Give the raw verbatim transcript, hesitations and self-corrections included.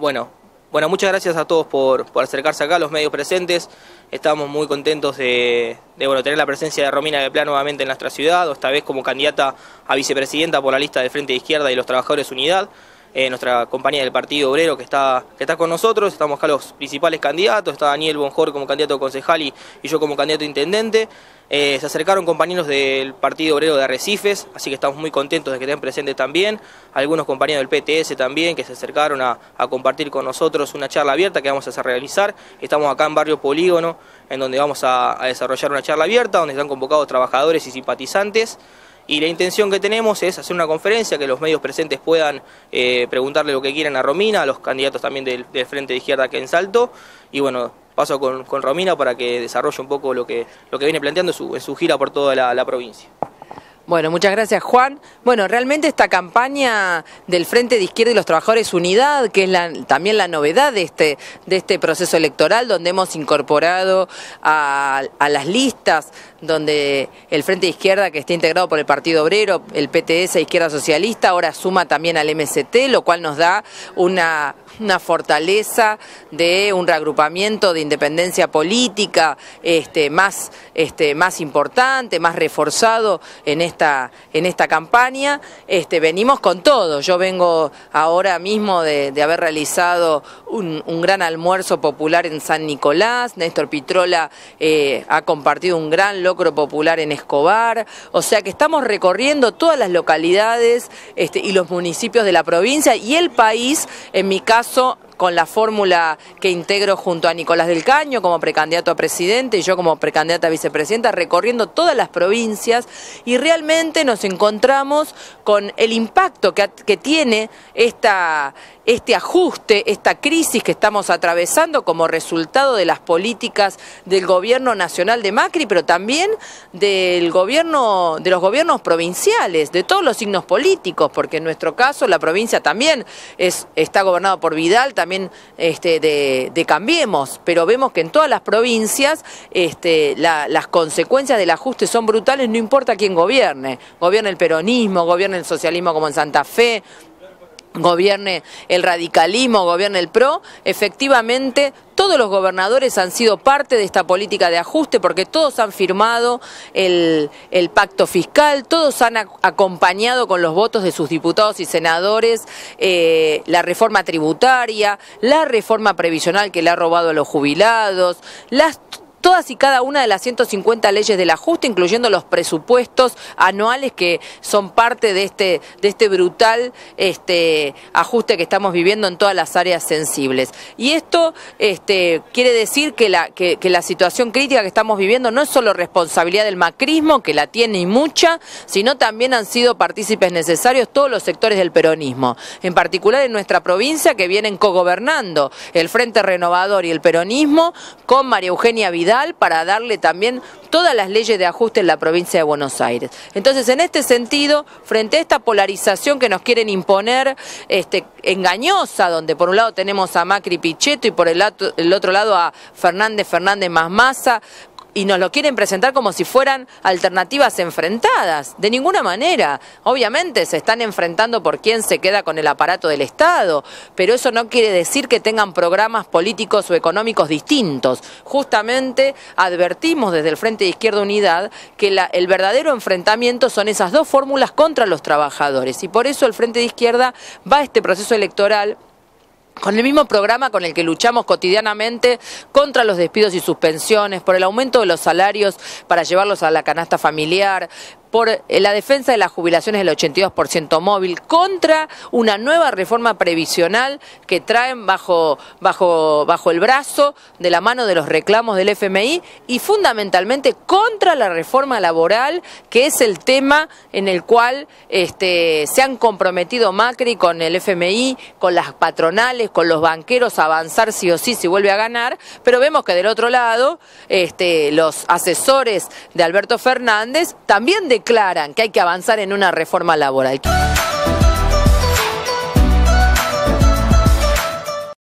Bueno, bueno, muchas gracias a todos por, por acercarse acá, a los medios presentes. Estamos muy contentos de, de bueno, tener la presencia de Romina de Pla nuevamente en nuestra ciudad, esta vez como candidata a vicepresidenta por la lista del Frente de Izquierda y los Trabajadores Unidad. Eh, nuestra compañía del Partido Obrero que está, que está con nosotros. Estamos acá los principales candidatos, está Daniel Bonjor como candidato concejal y, y yo como candidato a intendente. Eh, se acercaron compañeros del Partido Obrero de Arrecifes, así que estamos muy contentos de que estén presentes también. Algunos compañeros del P T S también que se acercaron a, a compartir con nosotros una charla abierta que vamos a hacer realizar. Estamos acá en Barrio Polígono, en donde vamos a, a desarrollar una charla abierta, donde están convocados trabajadores y simpatizantes. Y la intención que tenemos es hacer una conferencia, que los medios presentes puedan eh, preguntarle lo que quieran a Romina, a los candidatos también del, del Frente de Izquierda que en Salto. Y bueno, paso con, con Romina para que desarrolle un poco lo que, lo que viene planteando en su, en su gira por toda la, la provincia. Bueno, muchas gracias, Juan. Bueno, realmente esta campaña del Frente de Izquierda y los Trabajadores Unidad, que es la, también la novedad de este, de este proceso electoral, donde hemos incorporado a, a las listas, donde el Frente de Izquierda, que está integrado por el Partido Obrero, el P T S, Izquierda Socialista, ahora suma también al M S T, lo cual nos da una, una fortaleza de un reagrupamiento de independencia política este, más, este, más importante, más reforzado en este Esta, en esta campaña. Este, venimos con todo. Yo vengo ahora mismo de, de haber realizado un, un gran almuerzo popular en San Nicolás. Néstor Pitrola eh, ha compartido un gran locro popular en Escobar. O sea que estamos recorriendo todas las localidades este, y los municipios de la provincia y el país, en mi caso, con la fórmula que integro junto a Nicolás del Caño como precandidato a presidente y yo como precandidata a vicepresidenta, recorriendo todas las provincias, y realmente nos encontramos con el impacto que, que tiene esta, este ajuste, esta crisis que estamos atravesando como resultado de las políticas del gobierno nacional de Macri, pero también del gobierno, de los gobiernos provinciales, de todos los signos políticos, porque en nuestro caso la provincia también es, está gobernada por Vidal, también Este, de, de Cambiemos, pero vemos que en todas las provincias este, la, las consecuencias del ajuste son brutales, no importa quién gobierne, gobierne el peronismo, gobierne el socialismo como en Santa Fe, gobierne el radicalismo, gobierne el PRO, efectivamente todos los gobernadores han sido parte de esta política de ajuste porque todos han firmado el, el pacto fiscal, todos han a, acompañado con los votos de sus diputados y senadores eh, la reforma tributaria, la reforma previsional que le ha robado a los jubilados, las todas y cada una de las ciento cincuenta leyes del ajuste, incluyendo los presupuestos anuales que son parte de este, de este brutal este, ajuste que estamos viviendo en todas las áreas sensibles. Y esto este, quiere decir que la, que, que la situación crítica que estamos viviendo no es solo responsabilidad del macrismo, que la tiene y mucha, sino también han sido partícipes necesarios todos los sectores del peronismo, en particular en nuestra provincia, que vienen cogobernando el Frente Renovador y el peronismo con María Eugenia Vidal, para darle también todas las leyes de ajuste en la provincia de Buenos Aires. Entonces, en este sentido, frente a esta polarización que nos quieren imponer, este, engañosa, donde por un lado tenemos a Macri Pichetto y por el, el otro lado a Fernández Fernández más Massa, y nos lo quieren presentar como si fueran alternativas enfrentadas. De ninguna manera. Obviamente se están enfrentando por quién se queda con el aparato del Estado, pero eso no quiere decir que tengan programas políticos o económicos distintos. Justamente advertimos desde el Frente de Izquierda Unidad que la, el verdadero enfrentamiento son esas dos fórmulas contra los trabajadores, y por eso el Frente de Izquierda va a este proceso electoral con el mismo programa con el que luchamos cotidianamente contra los despidos y suspensiones, por el aumento de los salarios para llevarlos a la canasta familiar, por la defensa de las jubilaciones del ochenta y dos por ciento móvil, contra una nueva reforma previsional que traen bajo, bajo, bajo el brazo de la mano de los reclamos del F M I, y fundamentalmente contra la reforma laboral, que es el tema en el cual este, se han comprometido Macri con el F M I, con las patronales, con los banqueros, a avanzar sí o sí si vuelve a ganar, pero vemos que del otro lado este, los asesores de Alberto Fernández también de declaran que hay que avanzar en una reforma laboral.